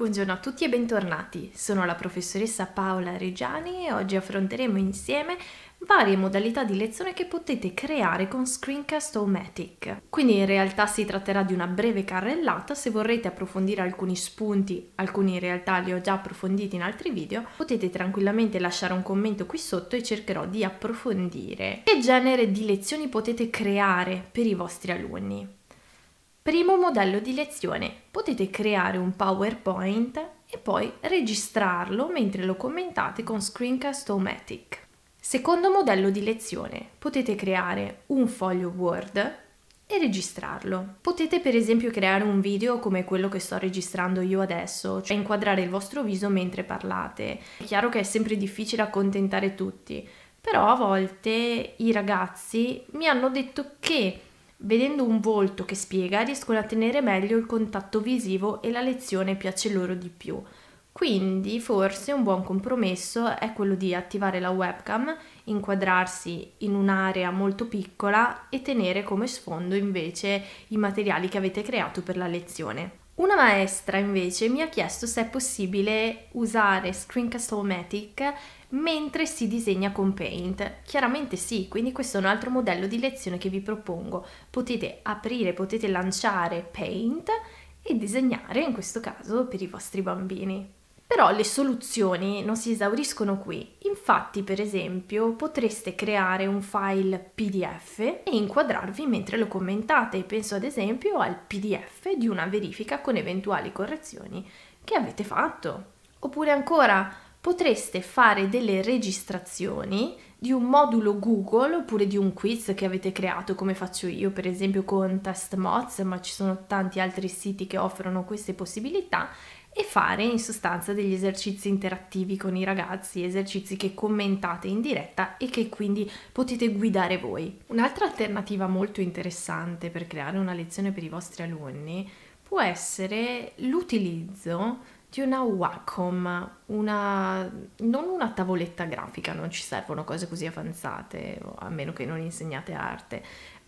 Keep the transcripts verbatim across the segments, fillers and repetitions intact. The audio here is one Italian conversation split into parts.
Buongiorno a tutti e bentornati, sono la professoressa Paola Reggiani e oggi affronteremo insieme varie modalità di lezione che potete creare con Screencast-O-Matic. Quindi in realtà si tratterà di una breve carrellata. Se vorrete approfondire alcuni spunti, alcuni in realtà li ho già approfonditi in altri video, potete tranquillamente lasciare un commento qui sotto e cercherò di approfondire. Che genere di lezioni potete creare per i vostri alunni? Primo modello di lezione, potete creare un PowerPoint e poi registrarlo mentre lo commentate con Screencast-O-Matic. Secondo modello di lezione, potete creare un foglio Word e registrarlo. Potete per esempio creare un video come quello che sto registrando io adesso, cioè inquadrare il vostro viso mentre parlate. È chiaro che è sempre difficile accontentare tutti, però a volte i ragazzi mi hanno detto che vedendo un volto che spiega, riescono a tenere meglio il contatto visivo e la lezione piace loro di più. Quindi forse un buon compromesso è quello di attivare la webcam, inquadrarsi in un'area molto piccola e tenere come sfondo invece i materiali che avete creato per la lezione. Una maestra invece mi ha chiesto se è possibile usare Screencast-O-Matic mentre si disegna con Paint. Chiaramente sì, quindi questo è un altro modello di lezione che vi propongo. Potete aprire, potete lanciare Paint e disegnare, in questo caso, per i vostri bambini. Però le soluzioni non si esauriscono qui. Infatti, per esempio, potreste creare un file P D F e inquadrarvi mentre lo commentate. Penso ad esempio al P D F di una verifica con eventuali correzioni che avete fatto. Oppure ancora, potreste fare delle registrazioni di un modulo Google oppure di un quiz che avete creato, come faccio io per esempio con TestMoz, ma ci sono tanti altri siti che offrono queste possibilità, e fare in sostanza degli esercizi interattivi con i ragazzi, esercizi che commentate in diretta e che quindi potete guidare voi. Un'altra alternativa molto interessante per creare una lezione per i vostri alunni può essere l'utilizzo di una Wacom, una, non una tavoletta grafica, non ci servono cose così avanzate, a meno che non insegnate arte,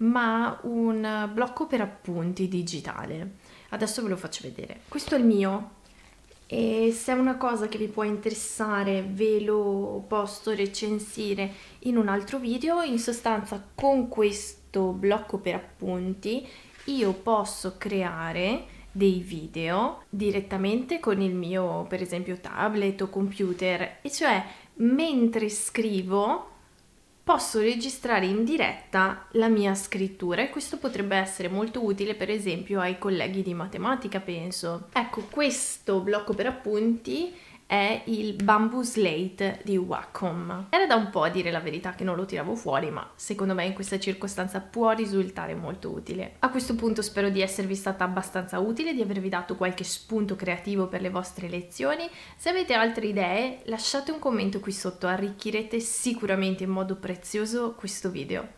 ma un blocco per appunti digitale. Adesso ve lo faccio vedere. Questo è il mio. E se è una cosa che vi può interessare ve lo posso recensire in un altro video. In sostanza, con questo blocco per appunti io posso creare dei video direttamente con il mio, per esempio, tablet o computer, e cioè mentre scrivo posso registrare in diretta la mia scrittura, e questo potrebbe essere molto utile per esempio ai colleghi di matematica, penso. Ecco, questo blocco per appunti è il Bamboo Slate di Wacom. Era da un po' a dire la verità che non lo tiravo fuori, ma secondo me in questa circostanza può risultare molto utile. A questo punto spero di esservi stata abbastanza utile, di avervi dato qualche spunto creativo per le vostre lezioni. Se avete altre idee lasciate un commento qui sotto, arricchirete sicuramente in modo prezioso questo video.